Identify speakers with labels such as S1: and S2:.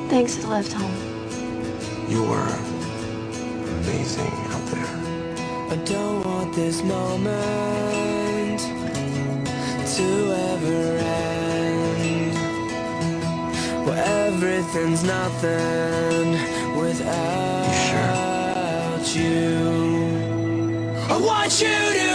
S1: Thanks I left home.
S2: You were amazing out there.
S3: I don't want this moment to ever end, where everything's nothing without you. I want you to